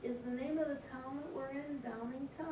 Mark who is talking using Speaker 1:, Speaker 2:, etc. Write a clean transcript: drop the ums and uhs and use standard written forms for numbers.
Speaker 1: is the name of the town that we're in Downingtown?